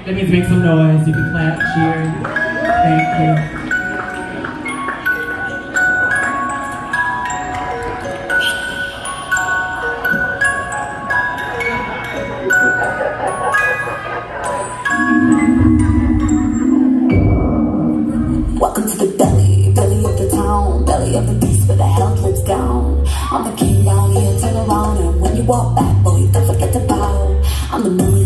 That means make some noise. You can clap, cheer. Thank you. Welcome to the belly, belly of the town, belly of the beast where the hell lives down. I'm the king down here, turn around, and when you walk back, boy, don't forget to bow. I'm the moon